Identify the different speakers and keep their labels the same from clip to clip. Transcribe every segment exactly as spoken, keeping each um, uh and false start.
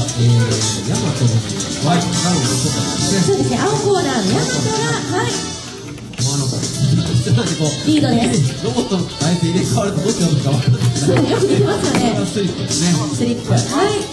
Speaker 1: えー、ヤマトのワイトダウンのとかですね。
Speaker 2: そうですね、青コーナーのヤマトが、はい、
Speaker 1: もうあの、こう
Speaker 2: リードです。
Speaker 1: ロボットの体勢入れ替わるとどっちがどっちか分からない。
Speaker 2: そう、よくできますよね。
Speaker 1: スリップですね。
Speaker 2: スリップ。はい。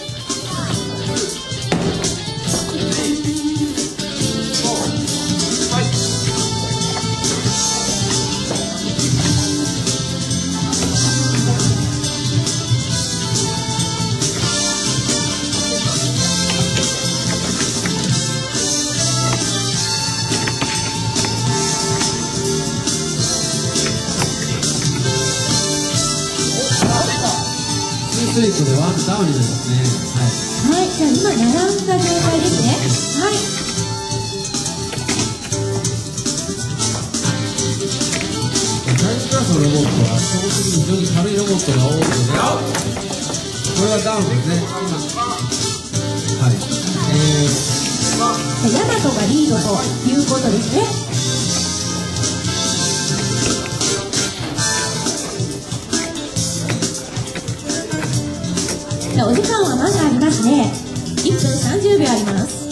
Speaker 1: スリップでワンダウンになりますね。
Speaker 2: はい。はい、じゃあ今並んだ状態ですね。はい。
Speaker 1: タイムクラスのロボットは基本的に非常に軽いロボットが多いので、これはダウンですね。はい。え
Speaker 2: ー、ヤマトがリードということですね。お時間はまだありますね。いっぷんさんじゅうびょうあります。